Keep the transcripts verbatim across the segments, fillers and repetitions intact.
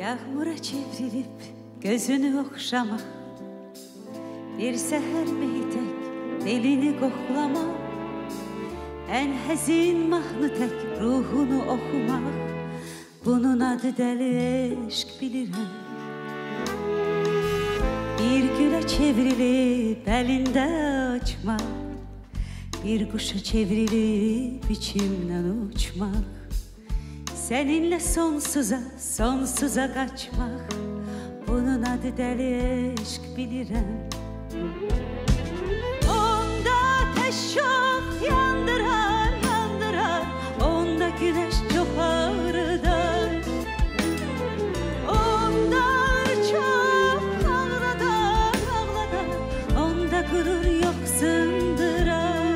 Yağmura çevrilip gözünü okşama, bir seher meytek elini koklama, en həzin mahnı tek ruhunu okumak, bunun adı deli eşk bilirəm. Bir güle çevrilip elinde açmak, bir kuşa çevrilip içimden uçmak, seninle sonsuza sonsuza kaçmak, bunun adı deli eşk bilirəm. Onda ateş çok yandırar yandırar, onda güneş çok ağrıdar, onda çok ağladar ağladar, onda gurur yok sındırar.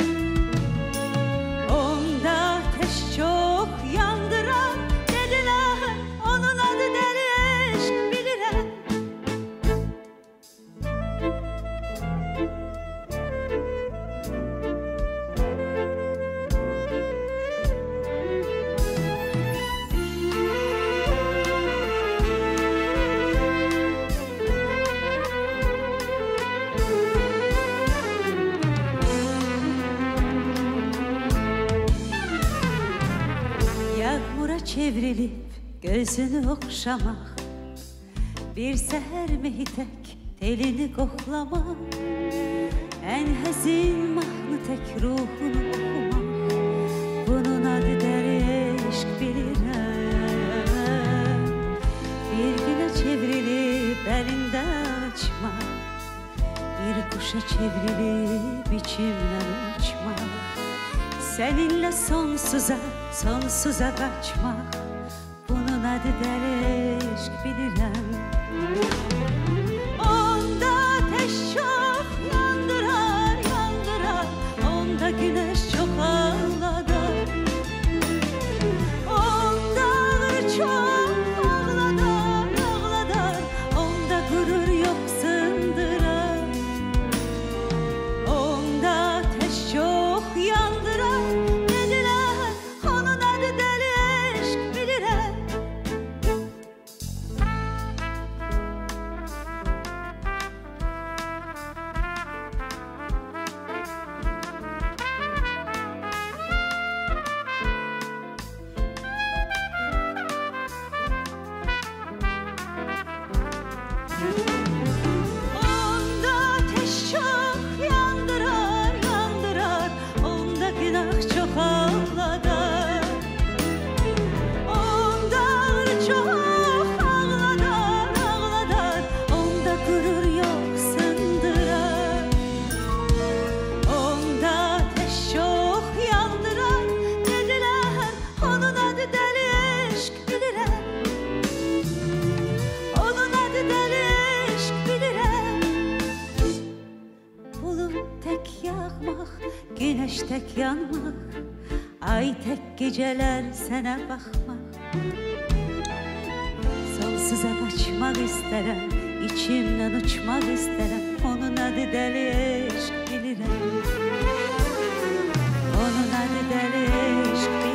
Onda ateş çok yandırar dediler, onun adı deli eşk bilirəm. Yağmura çevrilip gözünü okşamak, bir seher mehtek telini koklamak, en hazin mahnı tek ruhunu okumak, bunun adı deli eşk bilirəm. Bir güne çevrilip elinde açmak, bir kuşa çevrilip içimden uçmak, seninle sonsuza sonsuza kaçmak, bunun adı deli eşk bilirəm. Onda ateş çok yandırar yandırar, onda güneş çok ağladar, onda çok ağladar ağladar, onda gurur yok sındırar. Onda ateş çok yandırar dediler, onun adı deli eşk bilirəm. Onda ateş çok yandırar yandırar, onda günah çok ağladar, onda çok ağladar ağladar, onda gurur yok sındırar. Onda ateş çok yandırar dediler, onun adı deli eşk bilirəm. Onun adı deli eşk bilirəm. Bulut tek yağmak, güneş tek yanmak, ay tek geceler sana bakmak, sonsuza kaçmak isterim, içimden uçmak isterim, onun adı deli eşk bilirəm. Onun adı deli eşk